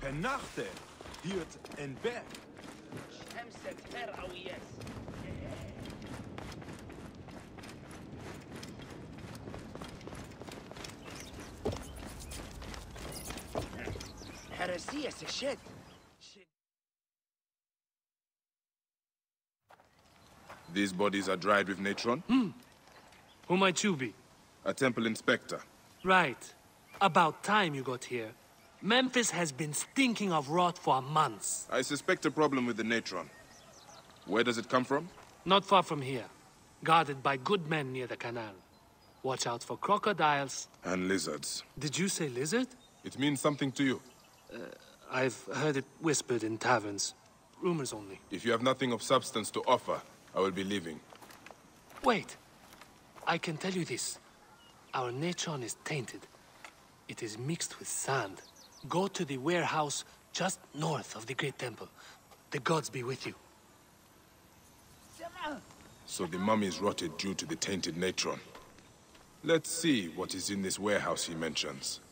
Nachte, Hirt and Beck. Heresia shit. These bodies are dried with natron? Who might you be? A temple inspector. Right. About time you got here. Memphis has been stinking of rot for months. I suspect a problem with the natron. Where does it come from? Not far from here. Guarded by good men near the canal. Watch out for crocodiles. And lizards. Did you say lizard? It means something to you. I've heard it whispered in taverns. Rumors only. If you have nothing of substance to offer, I will be leaving. Wait. I can tell you this. Our natron is tainted. It is mixed with sand. Go to the warehouse just north of the Great Temple. The gods be with you. So the mummies rotted due to the tainted natron. Let's see what is in this warehouse he mentions.